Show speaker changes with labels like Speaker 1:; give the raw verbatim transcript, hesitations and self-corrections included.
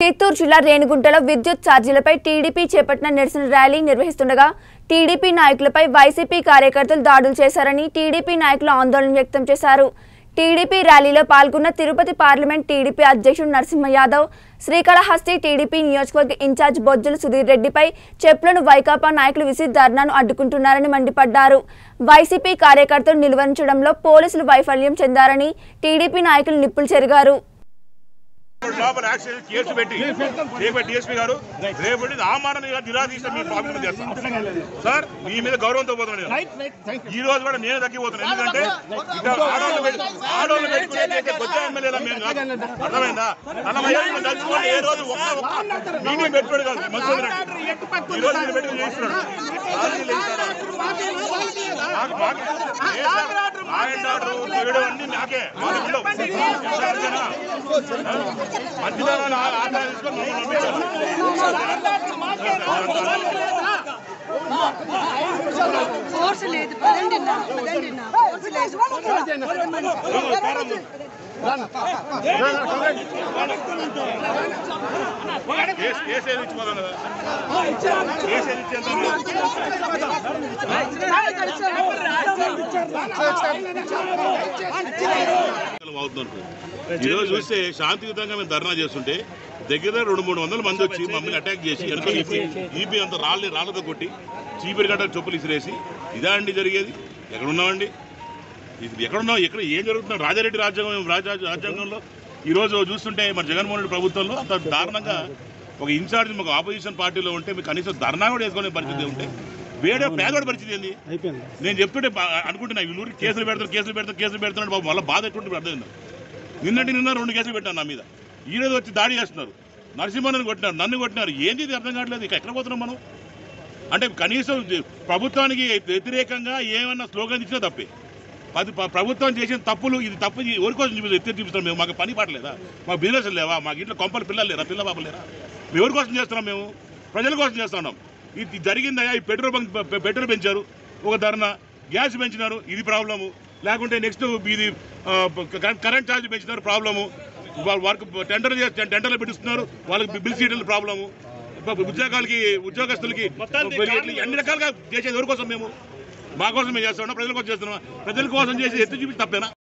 Speaker 1: చిత్తూరు జిల్లా రేణిగుంటలో విద్యుత్ ఛార్జీలపై టీడీపీ చేపట్టిన నిరసన ర్యాలీ నిర్వహిస్తుండగా టీడీపీ నాయకులపై వైసీపీ కార్యకర్తలు దాడులు చేశారని టీడీపీ నాయకులు ఆందోళన వ్యక్తం చేశారు. టీడీపీ ర్యాలీలో పాల్గొన్న తిరుపతి పార్లమెంట్ టీడీపీ అధ్యక్షుడు నరసింహ యాదవ్, శ్రీకాళహస్తి టీడీపీ నియోజకవర్గ ఇన్ఛార్జ్ బొజ్జల సుధీర్ రెడ్డిపై చెప్పులను వైకాపా నాయకులు విసిరి ధర్నాను అడ్డుకుంటున్నారని మండిపడ్డారు. వైసీపీ కార్యకర్తలు నిలువరించడంలో పోలీసులు వైఫల్యం చెందారని టీడీపీ నాయకులు నిప్పులు చెరిగారు.
Speaker 2: కేసు పెట్టి డిఎస్పీ గారు రేపు నిరాదీస్తే మీ ప్రాబ్లం చేస్తాం సార్. మీ మీద గౌరవంతో పోతున్నాను. ఈ రోజు కూడా నేను తగ్గిపోతున్నాను. ఎందుకంటే ఆడవాళ్ళు పెట్టుకునే కొత్త ఎమ్మెల్యేలా మేము అర్థమైందా? నలభై ఏళ్ళు తలుచుకోండి. ఏ రోజు ఒక్క మీటింగ్ పెట్టుకోడు కాదు. మంచి ఈ రోజు మీరు పెట్టుకుని చేస్తున్నాడు. అన్ని నాకే మంచిదనాలు ఆధార తీసుకొని కేసు ఇచ్చిపోతాను కేసు ఇచ్చేంత ఈరోజు చూస్తే శాంతియుతంగా మేము ధర్నా చేస్తుంటే దగ్గర రెండు మూడు వందల మంది వచ్చి మమ్మల్ని అటాక్ చేసి వెనక ఈపీ అంత రాళ్ళని రాళ్ళతో కొట్టి చీపిరి గడ్డ చొప్పులు ఇసిరేసి ఇదా అండి జరిగేది? ఎక్కడున్నామండి? ఇది ఎక్కడున్నాం? ఎక్కడ ఏం జరుగుతున్నాం? రాజారెడ్డి రాజ్యాంగం రాజా రాజ్యాంగంలో ఈరోజు చూస్తుంటే మరి జగన్మోహన్ రెడ్డి ప్రభుత్వంలో అంత దారుణంగా ఒక ఇన్ఛార్జ్ మాకు ఆపోజిషన్ పార్టీలో ఉంటే మీకు కనీసం ధర్నా కూడా వేసుకునే పరిస్థితి ఉంటే వేరే పేదోడి పరిస్థితి ఏంది? నేను చెప్తుంటే అనుకుంటున్నా వీళ్ళు కేసులు పెడతారు కేసులు పెడతారు కేసులు పెడతారు బాబు. మళ్ళీ బాధ ఎటువంటి అర్థం నిన్నటి నిన్న రెండు కేసులు పెట్టాను నా మీద. ఈ రోజు వచ్చి దాడి చేస్తున్నారు. నరసింహను కొట్టినారు, నన్ను కొట్టినారు. ఏంది ఇది అర్థం కావట్లేదు. ఇక ఎక్కడ పోతున్నాం మనం? అంటే కనీసం ప్రభుత్వానికి వ్యతిరేకంగా ఏమన్నా స్లోగన్ ఇచ్చినా తప్పే. అది ప్రభుత్వం చేసిన తప్పులు ఇది తప్పు ఎవరి కోసం చూపిస్తాం? ఎత్తి చూపిస్తాం మేము. మాకు పని పాటలేదా? మాకు బిజినెస్ లేవా? మాకు ఇంట్లో కొంపలు పిల్లలు లేరా? పిల్ల బాబు లేరా? మేము ఎవరి కోసం చేస్తున్నాం? మేము ప్రజల కోసం చేస్తున్నాం. ఇది జరిగిందయా? ఈ పెట్రోల్ బంక్ పెట్రోల్ పెంచారు, ఒక ధర్నా, గ్యాస్ పెంచినారు, ఇది ప్రాబ్లము. లేకుంటే నెక్స్ట్ ఇది కరెంట్ ఛార్జ్ పెంచినారు, ప్రాబ్లము. వర్క్ టెండర్ టెండర్లు పెట్టిస్తున్నారు, వాళ్ళకి బిల్ సీట్లు ప్రాబ్లము. ఉద్యోగాలకి ఉద్యోగస్తులకి అన్ని రకాలుగా చేసేది ఎవరి కోసం? మేము మా కోసం మేము చేస్తున్నాం, ప్రజల కోసం చేస్తున్నాం. ప్రజల కోసం చేసి ఎత్తి చూపించి తప్పేనా?